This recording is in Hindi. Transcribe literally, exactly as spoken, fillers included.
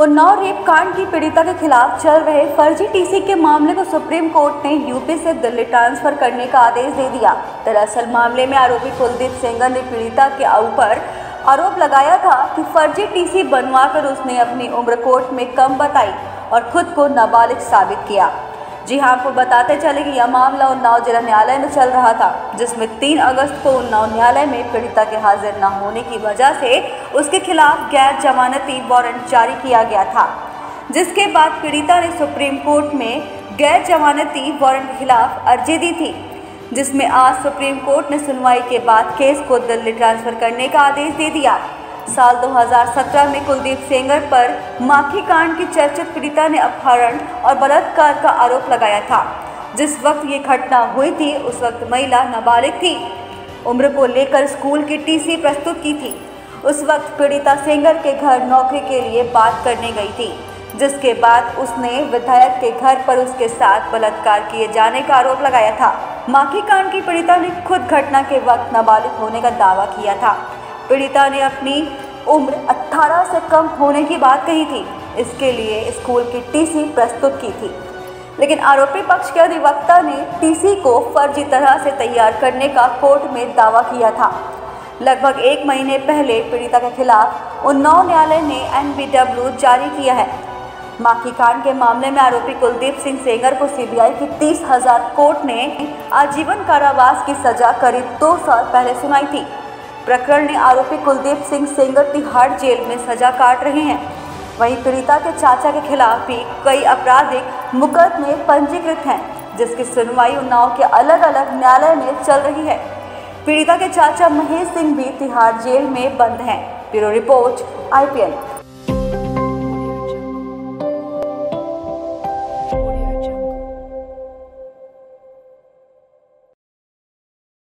उन्नाव रेप कांड की पीड़िता के खिलाफ चल रहे फर्जी टीसी के मामले को सुप्रीम कोर्ट ने यूपी से दिल्ली ट्रांसफर करने का आदेश दे दिया। दरअसल मामले में आरोपी कुलदीप सेंगर ने पीड़िता के ऊपर आरोप लगाया था कि फर्जी टीसी बनवाकर उसने अपनी उम्र कोर्ट में कम बताई और खुद को नाबालिग साबित किया। जी हां, आपको बताते चले कि यह मामला उन्नाव जिला न्यायालय में चल रहा था, जिसमें तीन अगस्त को उन्नाव न्यायालय में पीड़िता के हाजिर न होने की वजह से उसके खिलाफ गैर जमानती वारंट जारी किया गया था, जिसके बाद पीड़िता ने सुप्रीम कोर्ट में गैर जमानती वारंट के खिलाफ अर्जी दी थी, जिसमें आज सुप्रीम कोर्ट ने सुनवाई के बाद केस को दिल्ली ट्रांसफर करने का आदेश दे दिया। साल दो हज़ार सत्रह में कुलदीप सेंगर पर माखी कांड की चर्चित पीड़िता ने अपहरण और बलात्कार का आरोप लगाया था। जिस वक्त ये घटना हुई थी उस वक्त महिला नाबालिग थी। उम्र को लेकर स्कूल की टीसी प्रस्तुत की थी। उस वक्त पीड़िता सेंगर के घर नौकरी के लिए बात करने गई थी, जिसके बाद उसने विधायक के घर पर उसके साथ बलात्कार किए जाने का आरोप लगाया था। माखी कांड की पीड़िता ने खुद घटना के वक्त नाबालिग होने का दावा किया था। पीड़िता ने अपनी उम्र अठारह से कम होने की बात कही थी। इसके लिए स्कूल की टीसी प्रस्तुत की थी, लेकिन आरोपी पक्ष के अधिवक्ता ने टीसी को फर्जी तरह से तैयार करने का कोर्ट में दावा किया था। लगभग एक महीने पहले पीड़िता के खिलाफ उन्नाव न्यायालय ने एन बी डब्ल्यू जारी किया है। माखी कांड के मामले में आरोपी कुलदीप सिंह सेंगर को सी बी आई की तीस हजार कोर्ट ने आजीवन कारावास की सजा करीब दो साल पहले सुनाई थी। प्रकरण में आरोपी कुलदीप सिंह सेंगर तिहाड़ जेल में सजा काट रहे हैं। वहीं पीड़िता के चाचा के खिलाफ भी कई आपराधिक मुकदमे पंजीकृत हैं, जिसकी सुनवाई उन्नाव के अलग अलग न्यायालय में चल रही है। पीड़िता के चाचा महेश सिंह भी तिहाड़ जेल में बंद हैं। Bureau report I P N.